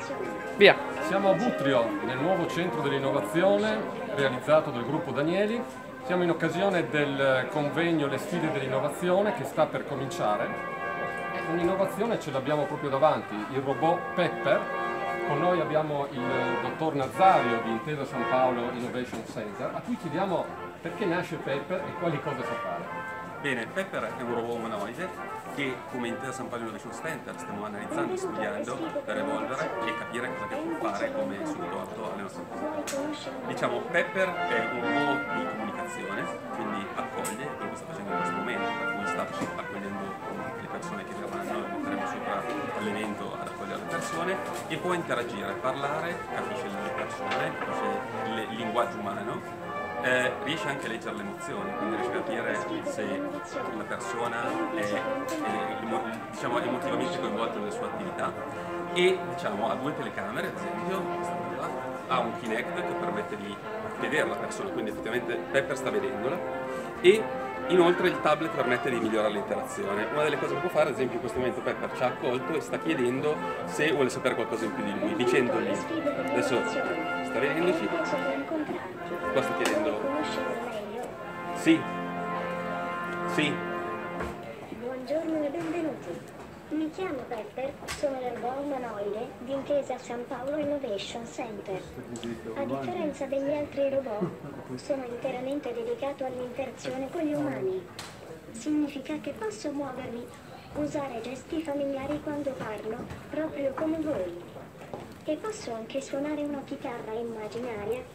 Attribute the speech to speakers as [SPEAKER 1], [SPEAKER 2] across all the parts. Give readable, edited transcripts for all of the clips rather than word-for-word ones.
[SPEAKER 1] Via!
[SPEAKER 2] Siamo a Butrio, nel nuovo centro dell'innovazione realizzato dal gruppo Danieli. Siamo in occasione del convegno Le sfide dell'innovazione che sta per cominciare. Un'innovazione ce l'abbiamo proprio davanti, il robot Pepper. Con noi abbiamo il dottor Nazario di Intesa San Paolo Innovation Center, a cui chiediamo perché nasce Pepper e quali cose sa fare.
[SPEAKER 3] Bene, Pepper è un robot umanoide che, come Intesa San Paolo Innovation Center, stiamo analizzando e studiando per evolvere e capire cosa che può fare come supporto alle nostre attività. Diciamo, Pepper è un robot di comunicazione, quindi accoglie quello che sta facendo in questo momento, per cui sta accogliendo le persone che verranno, metteremo sopra all'evento ad accogliere le persone, e può interagire, parlare, capisce le persone, capisce il linguaggio umano. Riesce anche a leggere le emozioni, quindi riesce a capire se una persona è diciamo, emotivamente coinvolta nelle sue attività, e diciamo, ha due telecamere, ad esempio, ha un Kinect che permette di vedere la persona, quindi effettivamente Pepper sta vedendola, e inoltre il tablet permette di migliorare l'interazione. Una delle cose che può fare, ad esempio in questo momento Pepper ci ha accolto e sta chiedendo se vuole sapere qualcosa in più di lui, dicendogli, adesso sta vedendoci, qua sta chiedendo, sì, sì.
[SPEAKER 4] Buongiorno e benvenuti. Mi chiamo Pepper, sono il robot umanoide di Intesa San Paolo Innovation Center. A differenza degli altri robot, sono interamente dedicato all'interazione con gli umani. Significa che posso muovermi, usare gesti familiari quando parlo, proprio come voi. E posso anche suonare una chitarra immaginaria.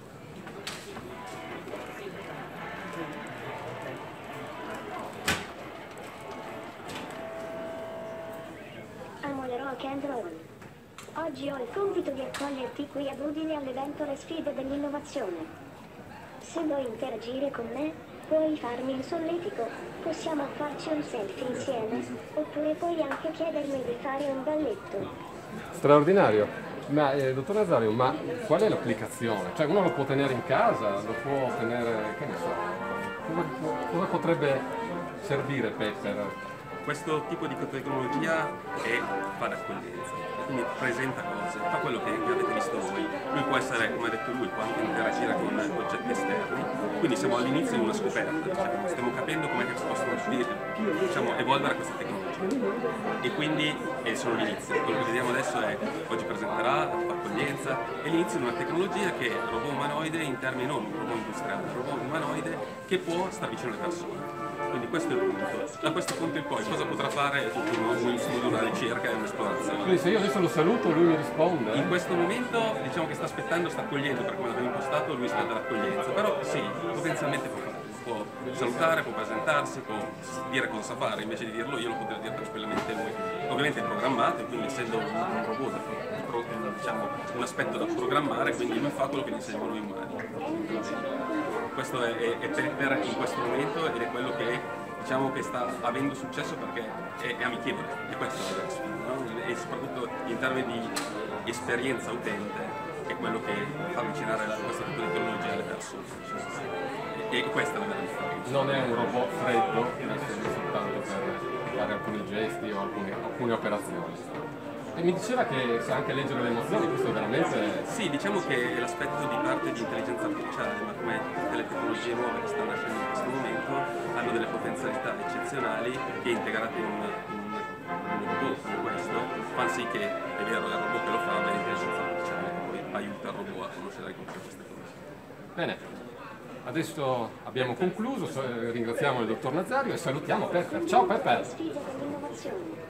[SPEAKER 4] Amo le rock and roll. Oggi ho il compito di accoglierti qui a Udine all'evento Le sfide dell'innovazione. Se vuoi interagire con me, puoi farmi un solletico, possiamo farci un selfie insieme, oppure puoi anche chiedermi di fare un balletto.
[SPEAKER 2] Straordinario! Ma dottor Nazario, ma qual è l'applicazione? Cioè uno lo può tenere in casa, lo può tenere, che ne so, cosa potrebbe servire Pepper?
[SPEAKER 3] Questo tipo di tecnologia fa l'accoglienza, quindi presenta cose, fa quello che avete visto voi. Lui può essere, come ha detto lui, può anche interagire con oggetti esterni, quindi siamo all'inizio di una scoperta, diciamo. Stiamo capendo come si possono diciamo, evolvere questa tecnologia, e quindi sono l'inizio. Quello che vediamo adesso è, oggi presenterà, l'accoglienza, è l'inizio di una tecnologia che è robot umanoide in termini non robot industriale, robot umanoide che può stare vicino alle persone. Quindi questo è il punto. Da questo punto in poi cosa potrà fare? È tutto un studio, una ricerca e un'esplorazione.
[SPEAKER 2] Quindi se io adesso lo saluto lui mi risponde?
[SPEAKER 3] In questo momento diciamo che sta aspettando, sta accogliendo, per come l'abbiamo impostato, lui aspetta l'accoglienza, però sì, potenzialmente può fare. Può salutare, può presentarsi, può dire cosa sa fare, invece di dirlo io lo potrei dire tranquillamente lui. Ovviamente è programmato, quindi essendo un robot, diciamo, un aspetto da programmare, quindi lui fa quello che gli insegnano noi umani. Questo è Pepper in questo momento, ed è quello che diciamo che sta avendo successo perché è amichevole, e questo è la sfida, no? E soprattutto in termini di esperienza utente è quello che fa avvicinare questa tipo di tecnologia alle persone, diciamo. E questa è la vera differenza.
[SPEAKER 2] Non è un robot freddo, messo lì soltanto per fare alcuni gesti o alcune operazioni. E mi diceva che sa anche leggere le emozioni, questo è veramente...
[SPEAKER 3] Sì, diciamo che è l'aspetto di parte di intelligenza artificiale, ma come tutte le tecnologie nuove che stanno nascendo in questo momento, hanno delle potenzialità eccezionali che, integrate in un robot come questo, fanno sì che, è vero, è il robot che lo fa, ma è l'intelligenza artificiale che poi aiuta il robot a conoscere e compiere queste cose.
[SPEAKER 2] Bene, adesso abbiamo concluso, ringraziamo il dottor Nazario e salutiamo Pepper. Ciao Pepper!